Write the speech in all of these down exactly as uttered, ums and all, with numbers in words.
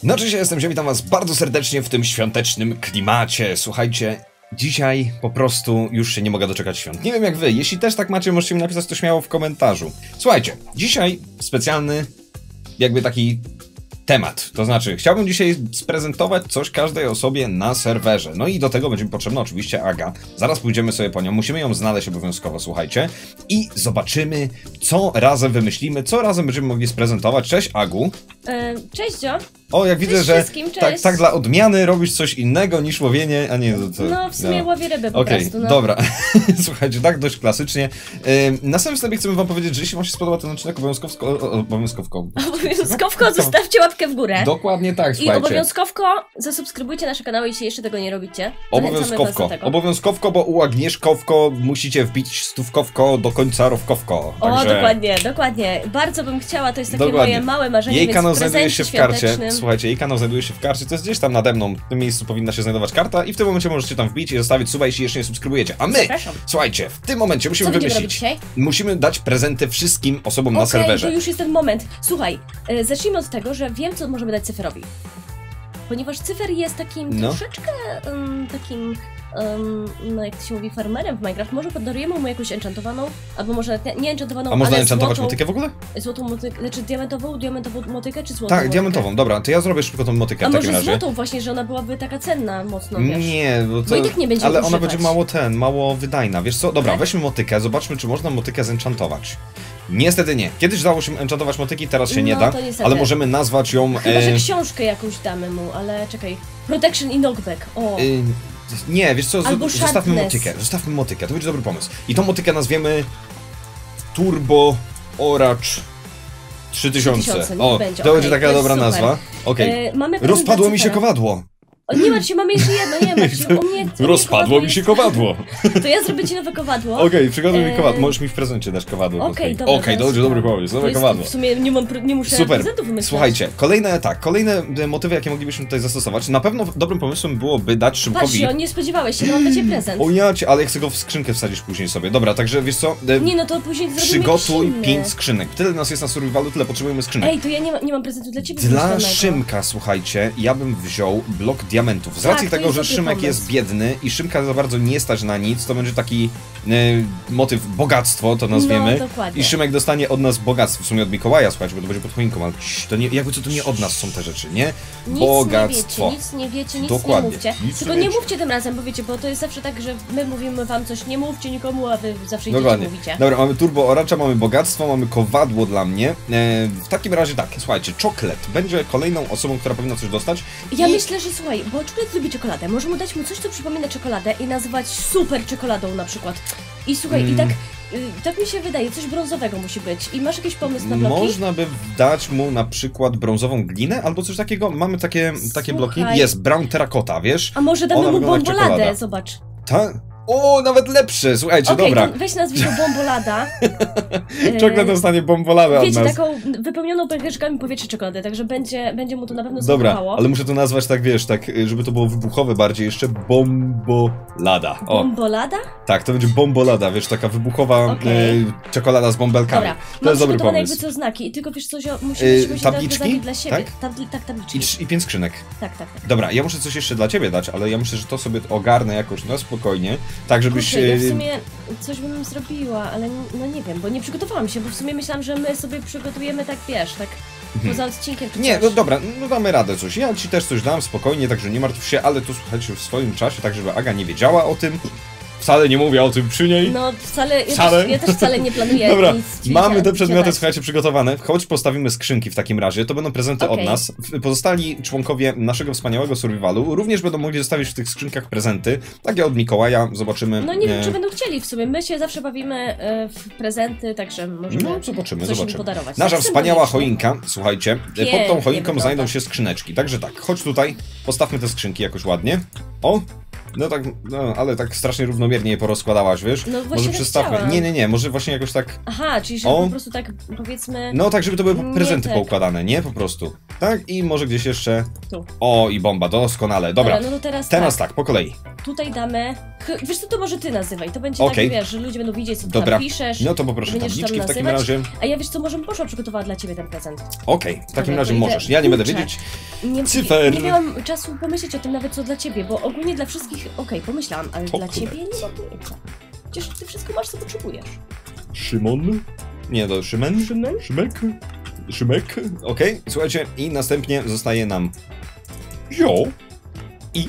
No cześć, ja jestem Ziemi, witam was bardzo serdecznie w tym świątecznym klimacie. Słuchajcie, dzisiaj po prostu już się nie mogę doczekać świąt. Nie wiem jak wy, jeśli też tak macie, możecie mi napisać to śmiało w komentarzu. Słuchajcie, dzisiaj specjalny jakby taki temat, to znaczy chciałbym dzisiaj sprezentować coś każdej osobie na serwerze. No i do tego będzie mi potrzebna oczywiście Aga. Zaraz pójdziemy sobie po nią, musimy ją znaleźć obowiązkowo, słuchajcie. I zobaczymy, co razem wymyślimy, co razem będziemy mogli sprezentować. Cześć Agu. E, cześć Dzio. O, jak widzę, że tak, tak dla odmiany robisz coś innego niż łowienie, a nie... To, to, no, w sumie no. łowię ryby po okay, prostu, no. Dobra. Słuchajcie, tak dość klasycznie. Yy, na samym wstępie chcemy wam powiedzieć, że jeśli wam się spodoba ten odcinek, obowiązkowko... Obowiązkowko... Obowiązkowko zostawcie łapkę w górę. Dokładnie tak, słuchajcie. I obowiązkowko zasubskrybujcie nasze kanały, jeśli jeszcze tego nie robicie. Obowiązkowko. Obowiązkowko, bo u Agnieszkowko musicie wbić stówkowko do końca rowkowko. Także... O, dokładnie, dokładnie. Bardzo bym chciała, to jest takie dokładnie. moje małe marzenie, jej więc kanał znajduje się w karcie. Słuchajcie, jej kanał znajduje się w karcie, to jest gdzieś tam nade mną, w tym miejscu powinna się znajdować karta i w tym momencie możecie tam wbić i zostawić suba, jeśli jeszcze nie subskrybujecie. A my, zapraszam. Słuchajcie, w tym momencie musimy Co wymyślić, musimy dać prezenty wszystkim osobom okay, na serwerze. To już jest ten moment. Słuchaj, e, zacznijmy od tego, że wiem, co możemy dać cyferowi. Ponieważ cyfer jest takim no. troszeczkę um, takim, um, no jak to się mówi, farmerem w Minecraft. Może podarujemy mu jakąś enchantowaną, albo może nie, nie enchantowaną, a można ale enchantować złotą, motykę w ogóle? Złotą motykę, znaczy diamentową, diamentową motykę, czy złotą Tak, motykę? diamentową, dobra, to ja zrobię szybko tą motykę a w takim może razie. złotą właśnie, że ona byłaby taka cenna mocno, wiesz? Nie, bo to... Bo i tak nie będzie ale używać. ona będzie mało ten, mało wydajna, wiesz co? Dobra, tak? weźmy motykę, zobaczmy, czy można motykę zenchantować. Niestety nie. Kiedyś dało się enchantować motyki, teraz się no, nie da, ale możemy nazwać ją... Chyba, e... że książkę jakąś damy mu, ale czekaj. Protection i knockback, o. E... Nie, wiesz co, albo zostawmy sharpness. motykę, zostawmy motykę, to będzie dobry pomysł. I tą motykę nazwiemy Turbo Orange trzy tysiące. O, będzie. to okay, będzie taka to dobra super. nazwa. Okej. Okay. Rozpadło mi się kowadło. O, nie martw się, mamy jeszcze jedno, nie martw się, u mnie... Rozpadło mi się kowadło. To ja zrobię ci nowe kowadło. Okej, okay, przygotuj mi kowadło, możesz mi w prezencie dać kowadło. Okej, okay, okay, to będzie dobry pomysł, nowe kowadło. W sumie nie, mam, nie muszę super. prezentów wymyślać. Słuchajcie, kolejne, tak, kolejne motywy, jakie moglibyśmy tutaj zastosować. Na pewno dobrym pomysłem byłoby dać Szymkowi... Patrzcie, on nie spodziewałeś się, no on będzie prezent. O ja cię, ale ja chcę go w skrzynkę wsadzić później sobie. Dobra, także wiesz co... Nie, no to później zrobimy przygotuj pięć skrzynek. Tyle nas jest na survivalu, tyle potrzebujemy skrzynek. Ej, to ja nie, ma, nie mam prezentu dla ciebie. Dla Szymka, słuchajcie, ja bym wziął blok diamentów. Z racji tak, tego, że Szymek pomysł. jest biedny i Szymka za bardzo nie stać na nic, to będzie taki y, motyw bogactwo, to nazwiemy. No, dokładnie. I Szymek dostanie od nas bogactwo, w sumie od Mikołaja, słuchajcie, bo to będzie pod choinką, ale to nie, jakby co to nie od nas są te rzeczy, nie? Nic Bogactwo. Nie wiecie, nic nie wiecie, nic dokładnie. nie mówcie. Nic Tylko nie, nie mówcie tym razem, bo wiecie, bo to jest zawsze tak, że my mówimy wam coś, nie mówcie nikomu, a wy zawsze idziecie mówicie. Dobra, mamy Turbo Oracza, mamy bogactwo, mamy kowadło dla mnie. E, w takim razie tak, słuchajcie, czoklet będzie kolejną osobą, która powinna coś dostać. Ja i... myślę, że słuchaj, bo czoklet lubi czekoladę, możemy dać mu coś, co przypomina czekoladę i nazwać super czekoladą na przykład. I słuchaj, mm. i tak, y, tak mi się wydaje, coś brązowego musi być. I masz jakiś pomysł na bloki? Można by dać mu na przykład brązową glinę albo coś takiego. Mamy takie, takie bloki. Jest brown terracotta, wiesz? A może damy mu bomboladę, zobacz. Tak? O, nawet lepsze, słuchajcie, okay, dobra. Weź nazwij to bombolada. Czoklet dostanie bomboladę od Wiecie, nas. taką wypełnioną pęcherzykami powietrza czekoladę, także będzie, będzie mu to na pewno dobra, smakowało. Ale muszę to nazwać tak, wiesz, tak, żeby to było wybuchowe bardziej jeszcze, bombolada. O. Bombolada? Tak, to będzie bombolada, wiesz, taka wybuchowa okay. e, czekolada z bąbelkami. Dobra, to jest dobry pomysł. jakby co znaki, tylko wiesz coś, musimy, musimy tabliczki? dla siebie. Tak? Tab tak, tabliczki. I, I pięć skrzynek. Tak, tak, tak. Dobra, ja muszę coś jeszcze dla ciebie dać, ale ja myślę, że to sobie ogarnę jakoś na spokojnie, tak żebyś... Kurczę, ja w sumie coś bym zrobiła, ale no nie wiem, bo nie przygotowałam się, bo w sumie myślałam, że my sobie przygotujemy tak, wiesz, tak poza odcinkiem czy Nie, coś. no dobra, no damy radę coś. Ja ci też coś dam, spokojnie, także nie martw się, ale to słuchajcie w swoim czasie, tak żeby Aga nie wiedziała o tym. Wcale nie mówię o tym przy niej. No wcale, ja, wcale. Też, ja też wcale nie planuję. Dobra, nic mamy te przedmioty, słuchajcie, przygotowane. Choć postawimy skrzynki w takim razie, to będą prezenty okay. od nas. Pozostali członkowie naszego wspaniałego survivalu również będą mogli zostawić w tych skrzynkach prezenty. Takie od Mikołaja, zobaczymy. No nie wiem, czy będą chcieli w sumie. My się zawsze bawimy w prezenty, także możemy No zobaczymy, coś zobaczymy. podarować. Nasza wspaniała choinka, słuchajcie, Pięknie pod tą choinką wygląda. znajdą się skrzyneczki. Także tak, chodź tutaj, postawmy te skrzynki jakoś ładnie. O! No tak, no, ale tak strasznie równomiernie je porozkładałaś, wiesz? No właśnie może tak przestawmy. chciałam. Nie, nie, nie, może właśnie jakoś tak... Aha, czyli żeby o. po prostu tak, powiedzmy... No tak, żeby to były prezenty tak. poukładane, nie? Po prostu. Tak, i może gdzieś jeszcze... Tu. O, i bomba, doskonale. Dobra, Dobra no to teraz, teraz tak. tak, po kolei. Tutaj damy... Wiesz co, to może ty nazywaj, to będzie okay. tak, wiesz, że ludzie będą widzieć, co ty Dobra. tam piszesz. No to poproszę tabliczki w takim razie. A ja wiesz co, może Poszła przygotowała dla ciebie ten prezent. Okej, okay. w takim Dobra, razie to możesz. idę. Ja nie będę Kurczę. wiedzieć. nie, cyfer. Nie miałam czasu pomyśleć o tym nawet co dla ciebie, bo ogólnie dla wszystkich, okej, okay, pomyślałam, ale To dla kurde. ciebie nie mam pojęcia. Przecież ty wszystko masz, co potrzebujesz. Szymon? Nie, to Szymen? Szymen? Szymek? Szymek? Okej, okay. Słuchajcie, i następnie zostaje nam Jo i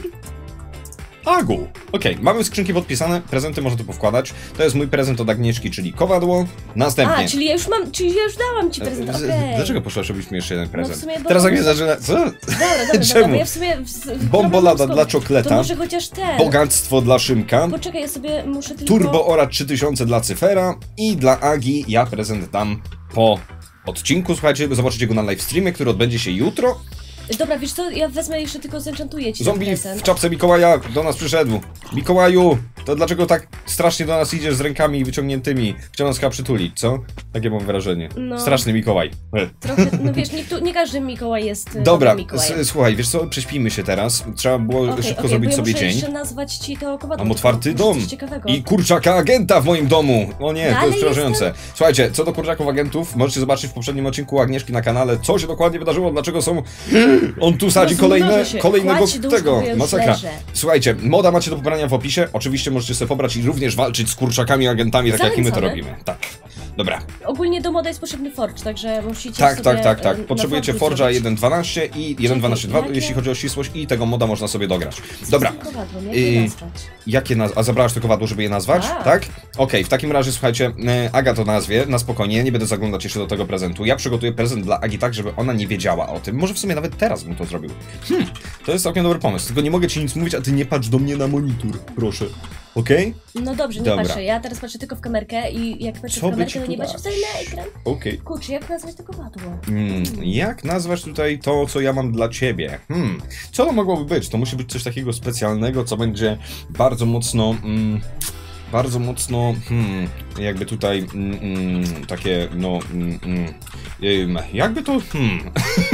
Agu. Okej, okay. Mamy skrzynki podpisane, prezenty można tu powkładać. To jest mój prezent od Agnieszki, czyli kowadło. Następnie... A, czyli ja już mam, czyli ja już dałam ci prezent, okej. Okay. Dlaczego poszłaś robić mi jeszcze jeden prezent? No w sumie, bo... Teraz Agnieszka zaczyna... Co? Dobra, dobra, Czemu? dobra, ja w sumie... W... Bombolada dla czokleta. To może chociaż ten. Bogactwo dla Szymka. Poczekaj, ja sobie muszę tylko... Turbo Ora trzy tysiące dla Cyfera. I dla Agi ja prezent dam po odcinku. Słuchajcie, zobaczycie go na livestreamie, który odbędzie się jutro. Dobra, wiesz co, ja wezmę jeszcze tylko zenchantuję ci Zombie ten prezent. w czapce Mikołaja do nas przyszedł. Mikołaju, to dlaczego tak strasznie do nas idziesz z rękami wyciągniętymi? Chciał nas chyba przytulić, co? Takie mam wrażenie. No. Straszny Mikołaj. Trochę, no wiesz, nie, nie każdy Mikołaj jest Dobra, Mikołajem. Słuchaj, wiesz co, prześpijmy się teraz. Trzeba było okay, szybko okay, zrobić bo ja sobie muszę dzień. jeszcze nazwać ci to kowadło. Mam otwarty dom. Coś ciekawego. I kurczaka agenta w moim domu. O nie, no, to jest przerażające. jestem... Słuchajcie, co do kurczaków agentów, możecie zobaczyć w poprzednim odcinku Agnieszki na kanale, co się dokładnie wydarzyło, dlaczego są... On tu sadzi kolejne, kolejnego tego. Masakra. Słuchajcie, moda macie do pobrania w opisie. Oczywiście możecie sobie pobrać i również walczyć z kurczakami agentami, tak jak i my to robimy. Tak. Dobra. Ogólnie do moda jest potrzebny forge, także musicie Tak, sobie tak, tak, tak. na Potrzebujecie forge'u Forge'a zrobić. jeden dwanaście i jeden Czekaj, dwanaście dwa, jakie- jeśli chodzi o ścisłość, i tego moda można sobie dograć. Dobra. Z tym kowadłem, jak Y, je nazwać? Jakie naz... A zabrałaś to kowadło, żeby je nazwać? Tak. Tak? Okej, w takim razie słuchajcie, e, Aga to nazwie, na spokojnie, ja nie będę zaglądać jeszcze do tego prezentu. Ja przygotuję prezent dla Agi tak, żeby ona nie wiedziała o tym. Może w sumie nawet teraz bym to zrobił. Hmm, to jest całkiem dobry pomysł, tylko nie mogę ci nic mówić, a ty nie patrz do mnie na monitor, proszę. Okej? No dobrze, nie Dobra. patrzę. Ja teraz patrzę tylko w kamerkę i jak patrzę Co w by kamerkę, ci to tu nie patrzę dać? wcale na ekran. Okej. Kurczę, jak nazwać to kowadło? Hmm, jak nazwać tutaj to, co ja mam dla ciebie? Hmm, co to mogłoby być? To musi być coś takiego specjalnego, co będzie bardzo mocno... Mm, bardzo mocno, hmm, jakby tutaj, mm, mm, takie, no, mm, mm, jakby to, hmm,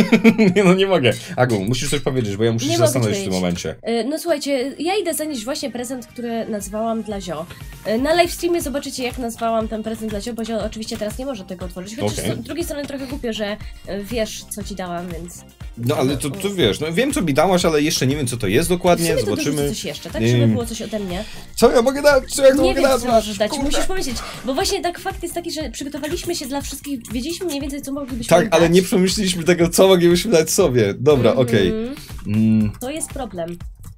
nie no, nie mogę. Agu, musisz coś powiedzieć, bo ja muszę Nie się mogę zastanowić w ci tym momencie. Y, No słuchajcie, ja idę zanieść właśnie prezent, który nazwałam dla Zio. Y, Na livestreamie zobaczycie, jak nazwałam ten prezent dla Zio, bo Zio oczywiście teraz nie może tego otworzyć. Chociaż Okej. z drugiej strony trochę głupio, że y, wiesz, co ci dałam, więc... No ale to, to wiesz, no wiem co mi dałaś, ale jeszcze nie wiem co to jest W dokładnie, sumie to zobaczymy. dorzucę coś jeszcze, tak? Żeby Ym, było coś ode mnie. Co ja mogę dać? Co ja to Nie mogę wiem, dać? co możesz dać, Kurde. musisz pomyśleć. Bo właśnie tak fakt jest taki, że przygotowaliśmy się dla wszystkich, wiedzieliśmy mniej więcej, co moglibyśmy Tak, im ale dać. nie przemyśleliśmy tego, co moglibyśmy dać sobie. Dobra, Mhm. okej. Mm. To jest problem.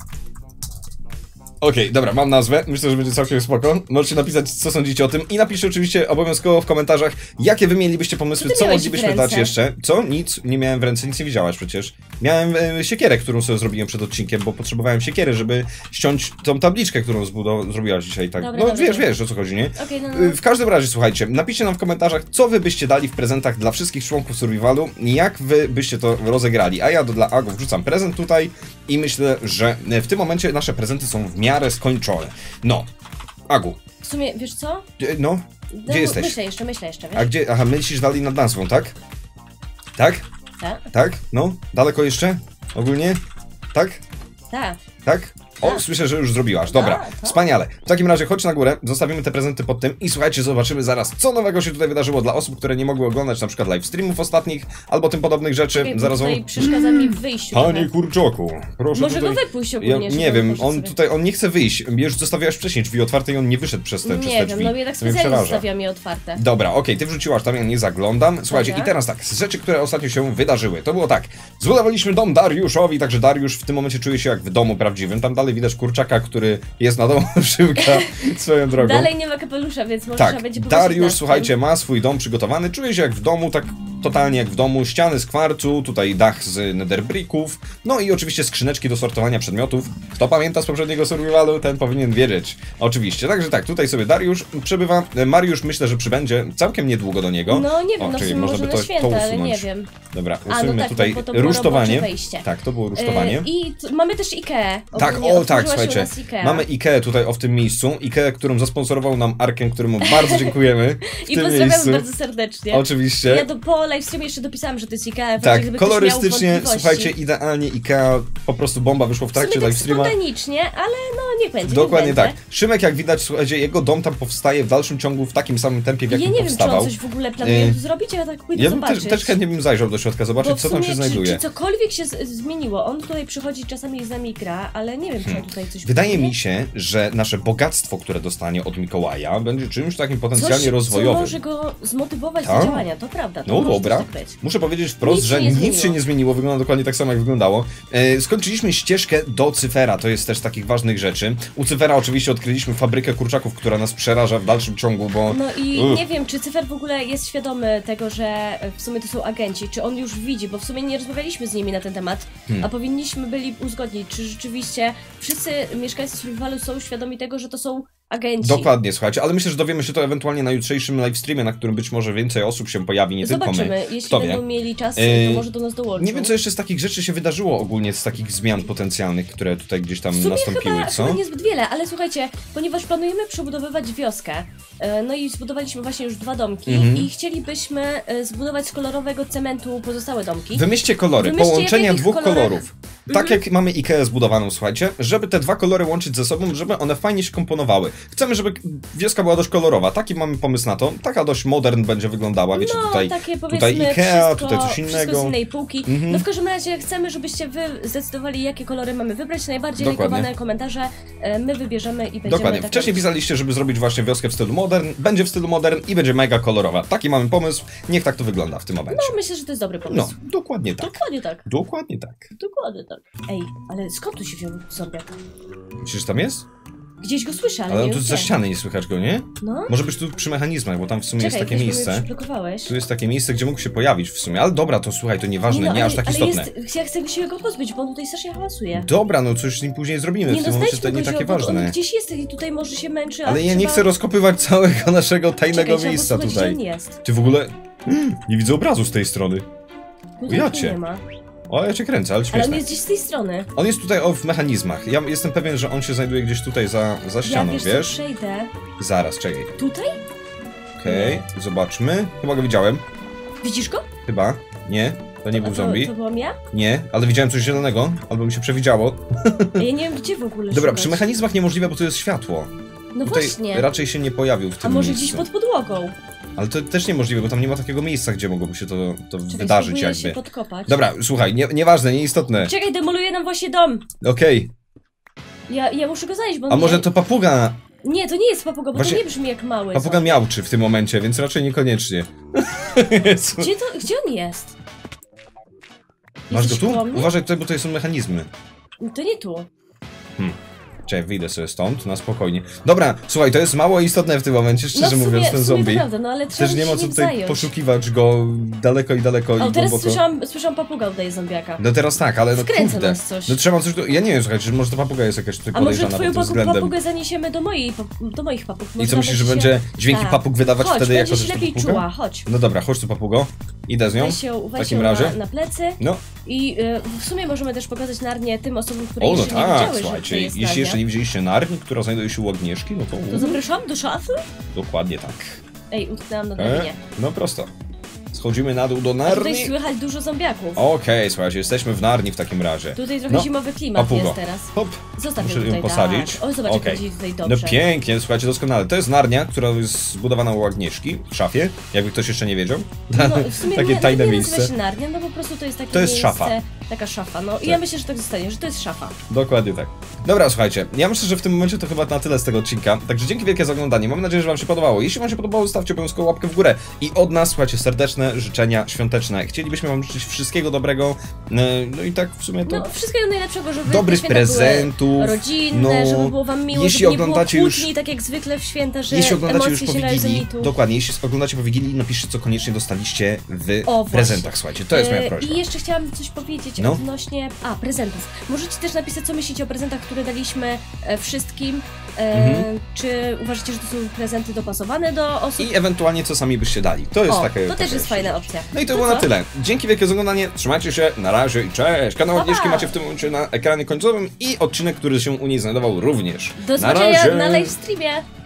Okej, dobra, mam nazwę, myślę, że będzie całkiem spoko. Możecie napisać, co sądzicie o tym i napiszcie oczywiście obowiązkowo w komentarzach, jakie wy mielibyście pomysły, Co ty co miałeś moglibyśmy w dać ręce? jeszcze. Co? Nic, nie miałem w ręce, nic nie widziałaś przecież. Miałem e, siekierę, którą sobie zrobiłem przed odcinkiem, bo potrzebowałem siekiery, żeby ściąć tą tabliczkę, którą zbudow- zrobiłaś dzisiaj, tak. Dobra, no dobra, wiesz, dobra. wiesz o co chodzi, nie? Okej, no, Y, no. W każdym razie, słuchajcie, napiszcie nam w komentarzach, co wy byście dali w prezentach dla wszystkich członków Survivalu, jak wy byście to rozegrali, a ja do, dla Agów wrzucam prezent tutaj i myślę, że w tym momencie nasze prezenty są w miarę skończone. No, Agu, W sumie, wiesz co? y, no, No, gdzie jesteś? Myślę jeszcze, myślę jeszcze, wiesz? A gdzie, aha, myślisz dalej nad nazwą, tak? Tak? Tak? Tak? No, daleko jeszcze? Ogólnie? Tak? Tak. Tak? O, Tak. słyszę, że już zrobiłaś. Dobra, Tak, tak. wspaniale. W takim razie chodź na górę, zostawimy te prezenty pod tym i słuchajcie, zobaczymy zaraz, co nowego się tutaj wydarzyło dla osób, które nie mogły oglądać na przykład live streamów ostatnich, albo tym podobnych rzeczy. Czekaj, bo zaraz tutaj on... przeszkadza mi w wyjściu. Panie trochę. kurczoku, proszę Może tutaj... go wypuść Ja, ogólnie, nie żeby wiem, poszedł on sobie. tutaj, on nie chce wyjść. Już zostawiałaś wcześniej drzwi otwarte i on nie wyszedł przez te, przez Nie te wiem, drzwi. no ja tak To mnie specjalnie przeraża. zostawiam je otwarte. Dobra, okej, ty wrzuciłaś tam, ja nie zaglądam. Słuchajcie, Dobra. i teraz tak, z rzeczy, które ostatnio się wydarzyły, to było tak. Zbudowaliśmy dom Dariuszowi, także Dariusz w tym momencie czuje się jak w domu prawdziwym. Tam dalej widać kurczaka, który jest na domu Szymka swoją drogą. Dalej nie ma kapelusza, więc może Tak, trzeba będzie popatrzeć Dariusz, nad tym. słuchajcie, ma swój dom przygotowany, czuje się jak w domu, tak totalnie jak w domu, ściany z kwarcu, tutaj dach z netherbricków, no i oczywiście skrzyneczki do sortowania przedmiotów. Kto pamięta z poprzedniego survivalu, ten powinien wiedzieć. Oczywiście, także tak, tutaj sobie Dariusz przebywa, Mariusz myślę, że przybędzie całkiem niedługo do niego. No nie wiem, O, no w czyli sumie można może by na to, święta, to ale usunąć. nie wiem. Dobra, A, no usuńmy tak, tutaj bo to było rusztowanie. robocze wejście. Tak, to było rusztowanie. E, I t- mamy też Ikea. Tak, Ogólnie o tak, otworzyła się u słuchajcie, nas Ikea. mamy Ikea tutaj o w tym miejscu, Ikea, którą zasponsorował nam Arken, któremu bardzo dziękujemy w I tym pozdrawiam miejscu. bardzo serdecznie. Oczywiście. Ja do Pola livestreamie jeszcze dopisałam, że to jest Ikea. Tak, gdyby kolorystycznie, słuchajcie, idealnie Ikea, po prostu bomba wyszło w trakcie tak livestreama. spontanicznie, ale no niech będzie. Dokładnie niech tak. będzie. Szymek, jak widać, słuchajcie, jego dom tam powstaje w dalszym ciągu w takim samym tempie, w Ja jakim nie wiem, powstawał. czy on coś w ogóle planuje Y, tu zrobić, ja tak pójdę Ja bym zobaczyć. też, też chętnie bym zajrzał do środka, zobaczyć, Bo w co tam sumie, się znajduje. Czy, czy cokolwiek się z, zmieniło? On tutaj przychodzi czasami z nami gra, ale nie wiem, czy on tutaj coś Wydaje planuje. mi się, że nasze bogactwo, które dostanie od Mikołaja, będzie czymś takim potencjalnie Coś, rozwojowym. co może go zmotywować Tak? do działania, to prawda. To No może dobra. tak być. Muszę powiedzieć wprost, Nic że się nie nic zmieniło. się nie zmieniło, wygląda dokładnie tak samo jak wyglądało. E, skończyliśmy ścieżkę do Cyfera, to jest też z takich ważnych rzeczy. U Cyfera oczywiście odkryliśmy fabrykę kurczaków, która nas przeraża w dalszym ciągu, bo... No i Uff. nie wiem, czy Cyfer w ogóle jest świadomy tego, że w sumie to są agenci, czy on już widzi, bo w sumie nie rozmawialiśmy z nimi na ten temat, Hmm. a powinniśmy byli uzgodnić, czy rzeczywiście wszyscy mieszkańcy Survivalu są świadomi tego, że to są agenci. Dokładnie, słuchajcie, ale myślę, że dowiemy się to ewentualnie na jutrzejszym livestreamie, na którym być może więcej osób się pojawi, nie tylko Zobaczymy, my. jeśli Kto będą wie? mieli czas, Yy, to może do nas dołączą. Nie wiem, co jeszcze z takich rzeczy się wydarzyło ogólnie, z takich zmian potencjalnych, które tutaj gdzieś tam W sumie nastąpiły, chyba, co? chyba niezbyt wiele, ale słuchajcie, ponieważ planujemy przebudowywać wioskę, e, no i zbudowaliśmy właśnie już dwa domki Mhm. i chcielibyśmy e, zbudować z kolorowego cementu pozostałe domki. Wymyślcie kolory, Wymyślcie, połączenia jakich dwóch kolorach- kolorów. Tak Mhm. jak mamy Ikeę zbudowaną, słuchajcie, żeby te dwa kolory łączyć ze sobą, żeby one fajnie się komponowały. Chcemy, żeby wioska była dość kolorowa, taki mamy pomysł na to. Taka dość modern będzie wyglądała, wiecie, No, tutaj, takie tutaj powiedzmy Ikea, wszystko, tutaj coś wszystko innego. z innej półki. Mhm. No w każdym razie chcemy, żebyście wy zdecydowali, jakie kolory mamy wybrać. Najbardziej Dokładnie. lajkowane komentarze e, my wybierzemy i będziemy Dokładnie. tak Wcześniej robić. pisaliście, żeby zrobić właśnie wioskę w stylu modern, będzie w stylu modern i będzie mega kolorowa. Taki mamy pomysł, niech tak to wygląda w tym momencie. No myślę, że to jest dobry No, pomysł. dokładnie tak. Dokładnie tak. Dokładnie tak. Dokładnie tak. Ej, ale skąd tu się wziął zombiak? Myślisz, że tam jest? Gdzieś go słyszę, ale, Ale on nie tu wiem za gdzie. ściany nie słychać go, nie? No. Może być tu przy mechanizmach, bo tam w sumie Czekaj, jest takie weź, bo mnie miejsce. przyblokowałeś. Tu jest takie miejsce, gdzie mógł się pojawić w sumie. Ale dobra, to słuchaj, to nieważne, nie, no, ale, aż tak ale istotne. Jest, ja chcę się go pozbyć, bo on tutaj strasznie hałasuje. Dobra, no coś z nim później zrobimy, Nie w tym no, momencie to znajdźmy nie go, takie bo on ważne. gdzieś jest i tutaj może się męczy, a Ale ja nie trzeba... chcę rozkopywać całego naszego tajnego Czekaj, trzeba miejsca posłuchać, tutaj. gdzie on jest. Ty w ogóle... Mm, nie widzę obrazu z tej strony. Tutaj Ja tu cię. nie ma. O, ja cię kręcę, ale Ale śmieszne. on jest gdzieś z tej strony. On jest tutaj o, w mechanizmach. Ja jestem pewien, że on się znajduje gdzieś tutaj za, za ścianą, ja wiesz, wiesz? co, przejdę. Zaraz, czekaj. Tutaj? Okej, zobaczmy. Chyba go widziałem. Widzisz go? Chyba. Nie, to nie A był to, zombie. To byłam ja? Nie, ale widziałem coś zielonego, albo mi się przewidziało. A ja nie wiem, gdzie w ogóle Dobra, szukać. przy mechanizmach niemożliwe, bo tu jest światło. No Tutaj właśnie. raczej się nie pojawił w A tym może miejscu. gdzieś pod podłogą? Ale to też niemożliwe, bo tam nie ma takiego miejsca, gdzie mogłoby się to, to Czekaj, wydarzyć spróbuję jakby. się podkopać. Dobra, słuchaj, nie, nieważne, nieistotne. Czekaj, demoluje nam właśnie dom. Okej, Ja, ja muszę go znaleźć, bo a on może nie... to papuga? Nie, to nie jest papuga, bo Właśnie- to nie brzmi jak mały Papuga zombie. miałczy w tym momencie, więc raczej niekoniecznie. Jezu. Gdzie, to, gdzie on jest? Masz go Jesteś tu? koło mnie? Uważaj tutaj, bo tutaj są mechanizmy. To nie tu. Czekaj, wyjdę sobie stąd, na spokojnie. Dobra, słuchaj, to jest mało istotne w tym momencie, szczerze No w sumie, mówiąc, ten w sumie zombie. to prawda, no ale trzeba Też nie się ma co nim tutaj zająć. poszukiwać go daleko i daleko O, i teraz głęboko. słyszałam, słyszałam papuga udaje zombiaka. No teraz tak, ale no Wkręca kurde. nas coś. No trzeba coś tu... Ja nie wiem, słuchajcie, że może to papuga jest jakaś tutaj A może podejrzana twoją pod tym papu- względem. papugę zaniesiemy do mojej, pap- do moich papug. I Może co myślisz, że nawet będzie się... dźwięki Tak. papug wydawać Chodź, wtedy jako będziesz że to lepiej papuga? czuła, chodź. No dobra, chodź tu papugo. Idę z nią. Weź się, w weź takim ją razie. na, na plecy No. i y, w sumie możemy też pokazać Narnię tym osobom, które O, no jeszcze nie tak, wiedziały, że słuchajcie, to jest jeśli Narnia. jeszcze nie widzieliście Narni, która znajduje się u Agnieszki, no to... To zapraszam do szafy? Dokładnie tak. Ej, utknęłam na E? drabinie. No prosto. Schodzimy na dół do A tutaj Narni. słychać dużo zombiaków. Okej, słuchajcie, jesteśmy w Narni w takim razie. Tutaj trochę No, zimowy klimat papugo. jest teraz. Hop. Zostaw Muszę ją ją tutaj, posadzić. tak. O, zobacz, Okej. jak będzie tutaj No dobrze. pięknie, słuchajcie, doskonale. To jest Narnia, która jest zbudowana u Agnieszki w szafie, jakby ktoś jeszcze nie wiedział. No, w sumie Takie nie, tajne nie miejsce. nazywa się Narnia, no po prostu to jest takie To jest miejsce, szafa. taka szafa. No i Tak. ja myślę, że tak zostanie, że to jest szafa. Dokładnie tak. Dobra, słuchajcie, ja myślę, że w tym momencie to chyba na tyle z tego odcinka. Także dzięki wielkie za oglądanie. Mam nadzieję, że wam się podobało. Jeśli wam się podobało, stawcie obowiązkowo łapkę w górę. I od nas, słuchajcie, serdeczne życzenia świąteczne. Chcielibyśmy wam życzyć wszystkiego dobrego. No i tak w sumie to... No, wszystkiego najlepszego, żeby Dobrych te święta prezentów, były rodzinne, no, żeby było wam miło, jeśli żeby nie było oglądacie kłótni, już- tak jak zwykle w święta, że Jeśli oglądacie emocje już po się należą Wigilii, mi tu. dokładnie, jeśli oglądacie po Wigilii, napiszcie, co koniecznie dostaliście w O, właśnie. prezentach, słuchajcie, to jest moja E, prośba. I jeszcze chciałam coś powiedzieć No. odnośnie... A, prezentów. Możecie też napisać, co myślicie o prezentach, które daliśmy e, wszystkim. E, Mhm. Czy uważacie, że to są prezenty dopasowane do osób? I ewentualnie co sami byście dali. To jest o, takie... to taka też jest rzecz. fajna opcja. No i to, To było co? na tyle. Dzięki wielkie za oglądanie, trzymajcie się, na razie i cześć! Kanał Pa, Agnieszki pa. macie w tym momencie na ekranie końcowym i odcinek, który się u niej znajdował również. Do Na zobaczenia razie. na live streamie.